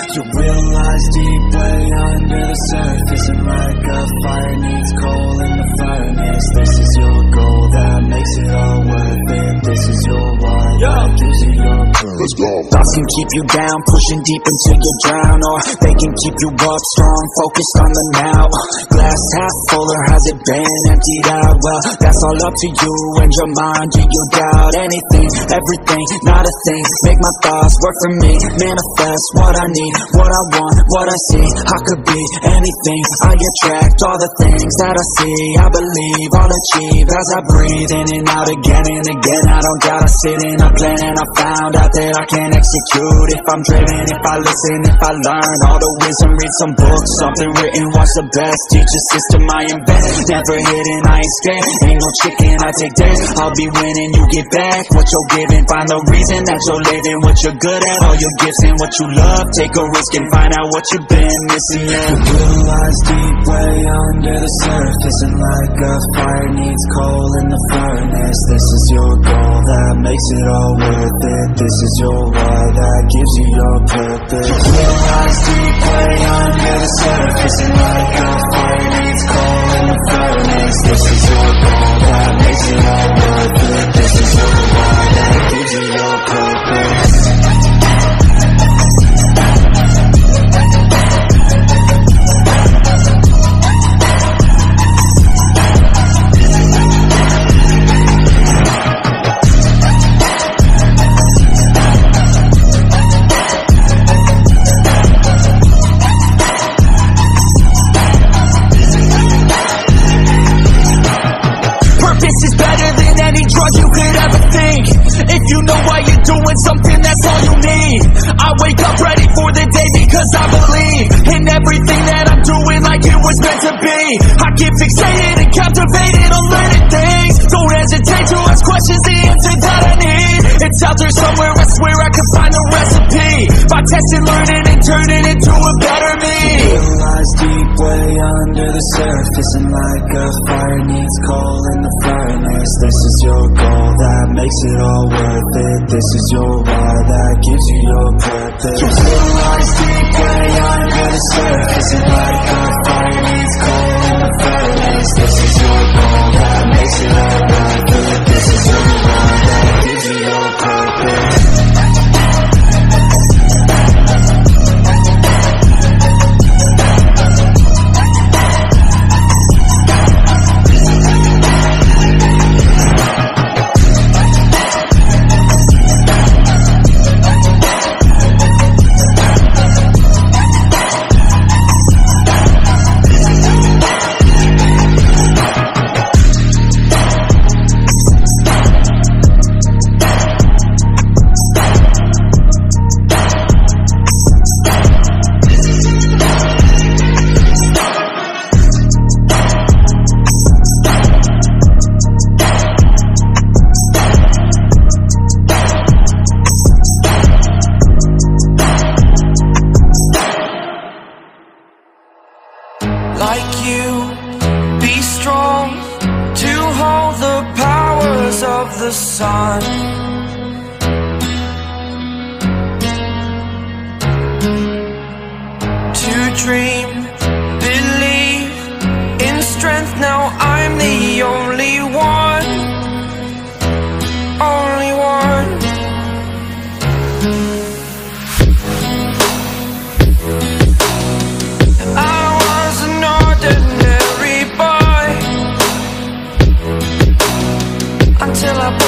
You realize deep way under the surface, and like a fire needs coal in the furnace. This is your goal that makes it all worth it. This is your why that gives you your purpose. Let's go. Thoughts can keep you down, pushing deep until you drown, or they can keep you up strong, focused on the now. Glass half full, or has it been emptied out? Well, that's all up to you and your mind. Do you doubt anything, everything, not a thing? Make my thoughts work for me, manifest what I need, what I want, what I see. I could be anything, I attract all the things that I see. I believe I'll achieve as I breathe in and out again and again. I don't gotta sit in a plan, and I found out that I can execute if I'm driven, if I listen, if I learn all the wisdom. Read some books, something written, watch the best teacher system I invent. Never hidden, I ain't scared, ain't no chicken, I take that. I'll be winning, you get back what you're giving. Find the reason that you're living, what you're good at, all your gifts and what you love. Take a risk and find out what you've been missing. Yeah. You realize deep way under the surface, and like a fire needs coal in the furnace. This is your goal that makes it all worth it. This is your why that gives you your purpose. You realize deep way under the surface, and like a fire needs coal in the furnace. This is your goal that makes it all worth it. This is your why that gives you your purpose. Something that's all you need. I wake up ready for the day because I believe in everything that I'm doing like it was meant to be. I get fixated and captivated on learning things. Don't hesitate to ask questions, the answer that I need. It's out there somewhere, I swear I can find a recipe. By testing, learning, and turning into a better me. Realize deep way under the surface, and like a fire needs coal in the furnace. This is your goal that makes it all worth it. This is your why that gives you your purpose. You realize deep way under the surface, and like a fire needs coal in the furnace. This is your goal that makes it all worth it. This is your why that gives you your purpose. Like you, be strong to hold the powers of the sun. To dream, believe in strength. Now I'm the only one, only one. Until I